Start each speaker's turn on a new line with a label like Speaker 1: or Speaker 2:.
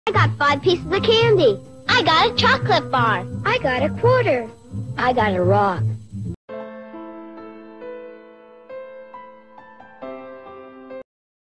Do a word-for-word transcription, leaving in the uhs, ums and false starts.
Speaker 1: I got five pieces of candy. I got a chocolate bar. I got a quarter. I got a rock.